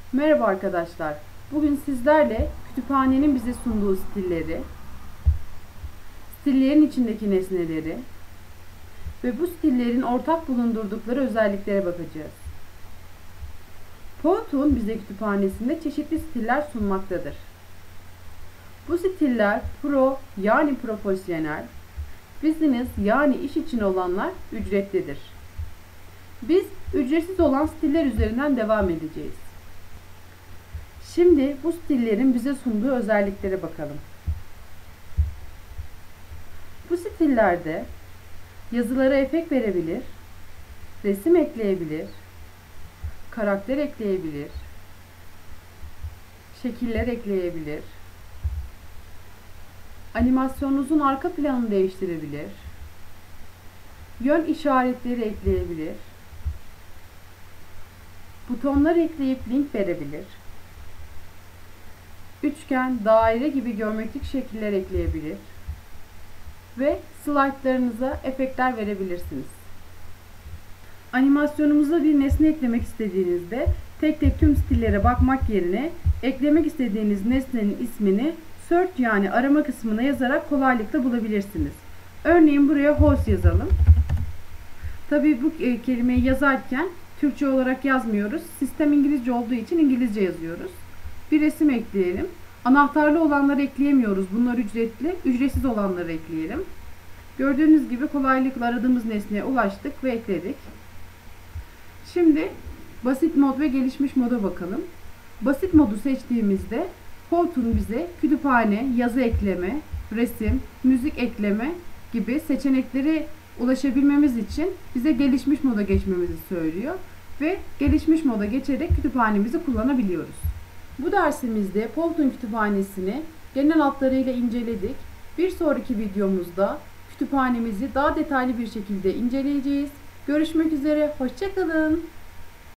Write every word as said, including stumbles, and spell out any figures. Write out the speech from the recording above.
Merhaba arkadaşlar. Bugün sizlerle kütüphanenin bize sunduğu stilleri, stillerin içindeki nesneleri ve bu stillerin ortak bulundurdukları özelliklere bakacağız. Powtoon bize kütüphanesinde çeşitli stiller sunmaktadır. Bu stiller pro yani profesyonel, business yani iş için olanlar ücretlidir. Biz ücretsiz olan stiller üzerinden devam edeceğiz. Şimdi bu stillerin bize sunduğu özelliklere bakalım. Bu stillerde yazılara efekt verebilir, resim ekleyebilir, karakter ekleyebilir, şekiller ekleyebilir, animasyonunuzun arka planını değiştirebilir, yön işaretleri ekleyebilir, butonlar ekleyip link verebilir, üçgen, daire gibi geometrik şekiller ekleyebilir ve slaytlarınıza efektler verebilirsiniz. Animasyonumuza bir nesne eklemek istediğinizde tek tek tüm stillere bakmak yerine eklemek istediğiniz nesnenin ismini search yani arama kısmına yazarak kolaylıkla bulabilirsiniz. Örneğin buraya horse yazalım. Tabii bu kelimeyi yazarken Türkçe olarak yazmıyoruz. Sistem İngilizce olduğu için İngilizce yazıyoruz. Bir resim ekleyelim. Anahtarlı olanları ekleyemiyoruz. Bunlar ücretli. Ücretsiz olanları ekleyelim. Gördüğünüz gibi kolaylıkla aradığımız nesneye ulaştık ve ekledik. Şimdi basit mod ve gelişmiş moda bakalım. Basit modu seçtiğimizde Powtoon bize kütüphane, yazı ekleme, resim, müzik ekleme gibi seçenekleri ulaşabilmemiz için bize gelişmiş moda geçmemizi söylüyor ve gelişmiş moda geçerek kütüphanemizi kullanabiliyoruz. Bu dersimizde Powtoon kütüphanesini genel hatlarıyla inceledik. Bir sonraki videomuzda kütüphanemizi daha detaylı bir şekilde inceleyeceğiz. Görüşmek üzere, hoşça kalın.